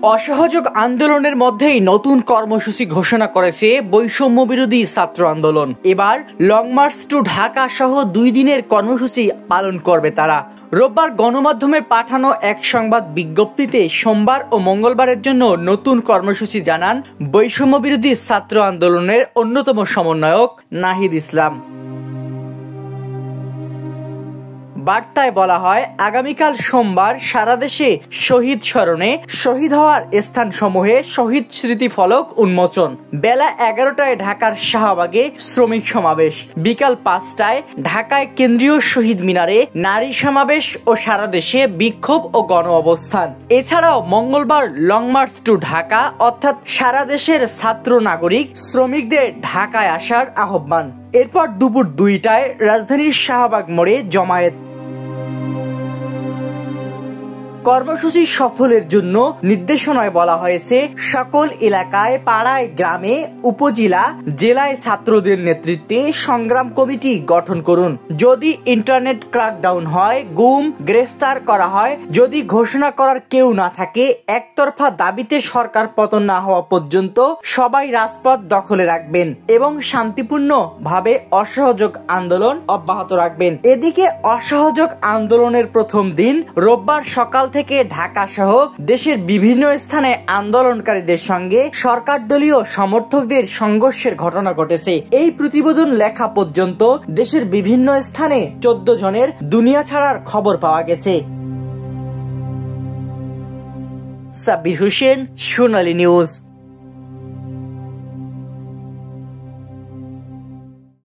অসহযোগ আন্দোলনের মধ্যেই নতুন কর্মসূচি ঘোষণা করেছে বৈষম্য বিরোধী ছাত্র আন্দোলন। এবার লং মার্চ টু ঢাকা সহ 2 দিনের কর্মসূচি পালন করবে তারা। রোববার গণমাধ্যমে পাঠানো এক সংবাদ বিজ্ঞপ্তিতে সোমবার ও মঙ্গলবারের জন্য নতুন কর্মসূচি জানান বৈষম্য বিরোধী ছাত্র আন্দোলনের অন্যতম সমন্বয়ক নাহিদ ইসলাম। বার্তায় বলা হয়, আগামীকাল সোমবার সারা দেশে শহীদ স্মরণে শহীদ হওয়ার স্থানসমূহে শহীদ স্মৃতি ফলক উন্মোচন। বেলা 11টায় ঢাকার শাহবাগে শ্রমিক সমাবেশ, বিকাল 5টায় ঢাকায় কেন্দ্রীয় শহীদ মিনারে নারী সমাবেশ ও সারা দেশে বিক্ষোভ ও গণ অবস্থান। এছাড়াও মঙ্গলবার লং মার্চ টু ঢাকা অর্থাৎ সারা দেশের ছাত্র নাগরিক শ্রমিকদের ঢাকায় আসার আহ্বান। এরপর দুপুর 2টায় রাজধানীর শাহবাগ মোড়ে জমায়েত। কর্মসূচি সফলের জন্য নির্দেশনায় বলা হয়েছে, সকল এলাকায়, পাড়ায়, গ্রামে, উপজেলা, জেলায় ছাত্রদের নেতৃত্বে সংগ্রাম কমিটি গঠন করুন। যদি ইন্টারনেট ক্র্যাকডাউন হয়, গুম, গ্রেফতার করা হয়, যদি ঘোষণা করার কেউ না থাকে, একতরফা দাবিতে সরকার পতন না হওয়া পর্যন্ত সবাই রাজপথ দখলে রাখবেন এবং শান্তিপূর্ণ ভাবে অসহযোগ আন্দোলন অব্যাহত রাখবেন। এদিকে অসহযোগ আন্দোলনের প্রথম দিন রোববার সকাল থেকে ঢাকা সহ দেশের বিভিন্ন স্থানে আন্দোলনকারীদের সঙ্গে সরকার দলীয় সমর্থকদের সংঘর্ষের ঘটনা ঘটেছে। এই প্রতিবেদন লেখা পর্যন্ত দেশের বিভিন্ন স্থানে 14 জনের দুনিয়া ছাড়ার খবর পাওয়া গেছে। সাব্বির হোসেন, সোনালী নিউজ।